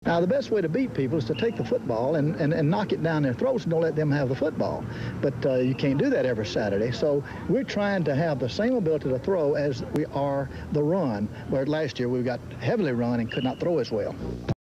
Now, the best way to beat people is to take the football and knock it down their throats and don't let them have the football. But you can't do that every Saturday. So we're trying to have the same ability to throw as we are the run, where last year we got heavily run and could not throw as well.